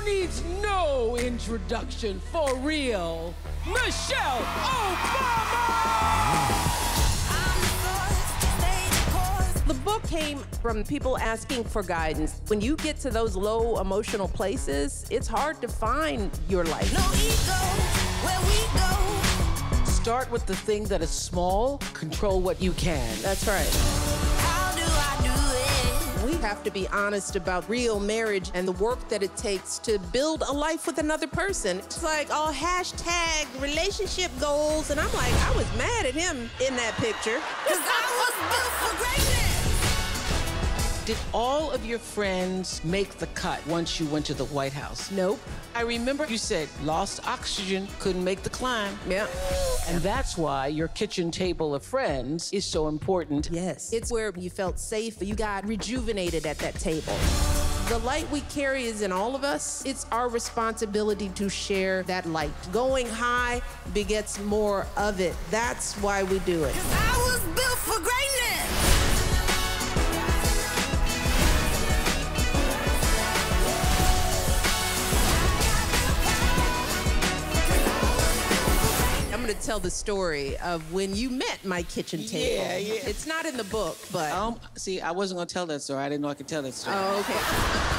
needs no introduction for real. Michelle Obama! The book came from people asking for guidance. When you get to those low emotional places, it's hard to find your life. No ego, where we go. Start with the thing that is small, control what you can. That's right. How do I do it? We have to be honest about real marriage and the work that it takes to build a life with another person. It's like all hashtag relationship goals, and I'm like, I was mad at him in that picture. 'Cause I was built for greatness. Did all of your friends make the cut once you went to the White House? Nope. I remember you said lost oxygen, couldn't make the climb. Yeah. And that's why your kitchen table of friends is so important. Yes. It's where you felt safe. You got rejuvenated at that table. The light we carry is in all of us. It's our responsibility to share that light. Going high begets more of it. That's why we do it. 'Cause I was built for greatness. I'm gonna tell the story of when you met my kitchen table. Yeah. It's not in the book, but... See, I wasn't gonna tell that story. I didn't know I could tell that story. Oh, okay.